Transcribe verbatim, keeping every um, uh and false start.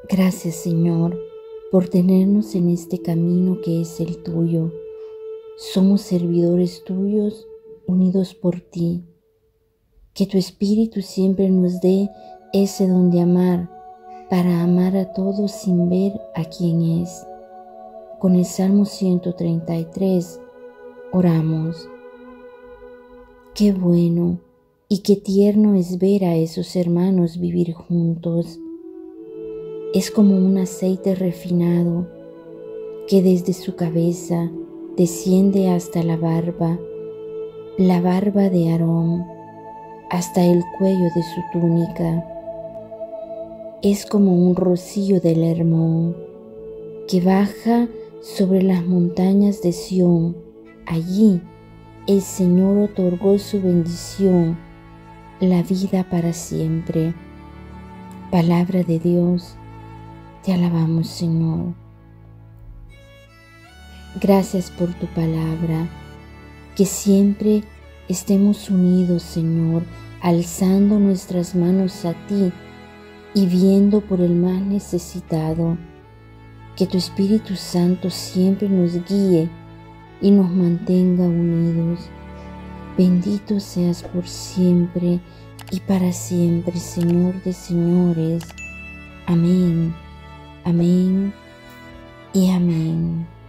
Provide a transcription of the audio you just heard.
Gracias, Señor, por tenernos en este camino que es el tuyo. Somos servidores tuyos, unidos por ti. Que tu Espíritu siempre nos dé ese don de amar, para amar a todos sin ver a quién es. Con el Salmo ciento treinta y tres oramos. Qué bueno y qué tierno es ver a esos hermanos vivir juntos. Es como un aceite refinado que desde su cabeza desciende hasta la barba, la barba de Aarón, hasta el cuello de su túnica. Es como un rocío del Hermón que baja sobre las montañas de Sión. Allí el Señor otorgó su bendición, la vida para siempre. Palabra de Dios, te alabamos, Señor. Gracias por tu palabra, que siempre estemos unidos, Señor, alzando nuestras manos a ti y viendo por el más necesitado. Que tu Espíritu Santo siempre nos guíe y nos mantenga unidos. Bendito seas por siempre y para siempre, Señor de señores. Amén, amén y amén.